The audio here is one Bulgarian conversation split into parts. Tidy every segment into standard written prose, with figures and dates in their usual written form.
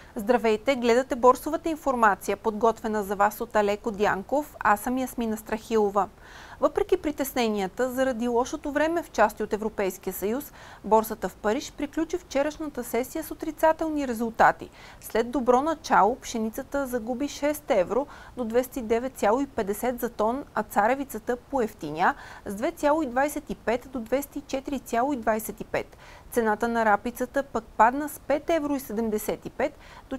Здравейте, гледате борсовата информация, подготвена за вас от Алеко Дянков. Аз съм Ясмина Страхилова. Въпреки притесненията заради лошото време в части от Европейския съюз, борсата в Париж приключи вчерашната сесия с отрицателни резултати. След добро начало пшеницата загуби 6 евро до 209,50 за тон, а царевицата поевтиня с 2,25 до 204,25. Цената на рапицата пък падна с 5,75 евро до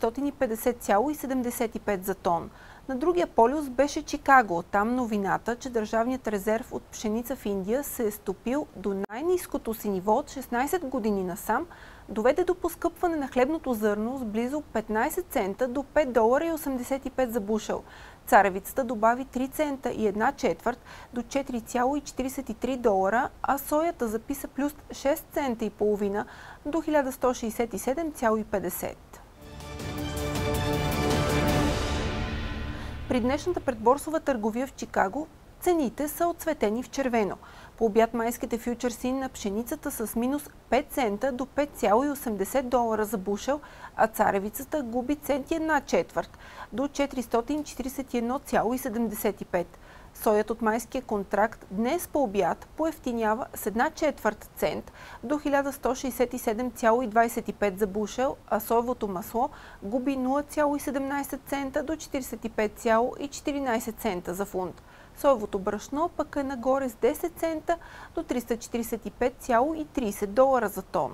450,75 за тон. На другия полюс беше Чикаго. Там новината, че държавният резерв от пшеница в Индия се е стопил до най-ниското си ниво от 16 години насам, доведе до поскъпване на хлебното зърно с близо 15 цента до $5,85 за бушел. Царевицата добави 3 цента и една четвърт до $4,43, а соята записа плюс 6 цента и половина до 1167,50. При днешната предборсова търговия в Чикаго цените са отцветени в червено. По обяд майските фючерси на пшеницата с минус 5 цента до $5,80 за бушел, а царевицата губи цент и една четвърт до 441,75. Соят от майския контракт днес по обяд поевтинява с една четвърт цент до 1167,25 за бушел, а соевото масло губи 0,17 цента до 45,14 цента за фунт. Соевото брашно пък е нагоре с 10 цента до $345,30 за тон.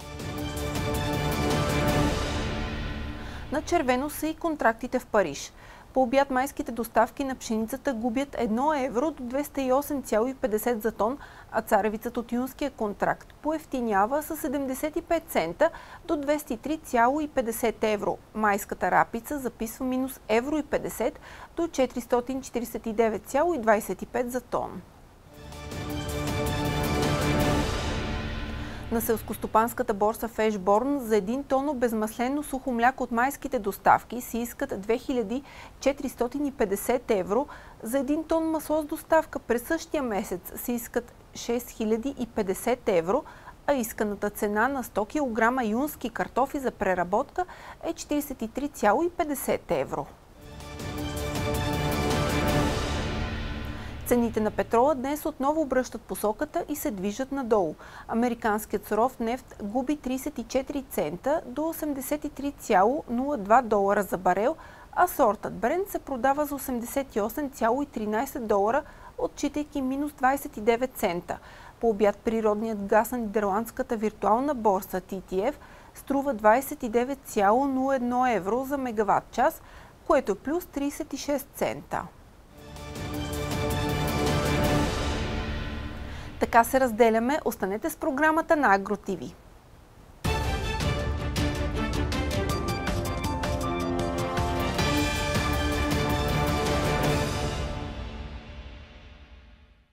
На червено са и контрактите в Париж. По обяд майските доставки на пшеницата губят 1 евро до 208,50 за тон, а царевицата от юнския контракт поевтинява с 75 цента до 203,50 евро. Майската рапица записва минус 1,50 до 449,25 за тон. На селскостопанската борса в Ешборн за 1 тон обезмаслено сухо мляко от майските доставки се искат 2450 евро, за 1 тон масло с доставка през същия месец се искат 6050 евро, а исканата цена на 100 кг юнски картофи за преработка е 43,50 евро. Цените на петрола днес отново обръщат посоката и се движат надолу. Американският суров нефт губи 34 цента до $83,02 за барел, а сортът Брент се продава за $88,13, отчитайки минус 29 цента. По обяд природният газ на нидерландската виртуална борса TTF струва 29,01 евро за мегаватт час, което е плюс 36 цента. Така се разделяме. Останете с програмата на Агро ТВ.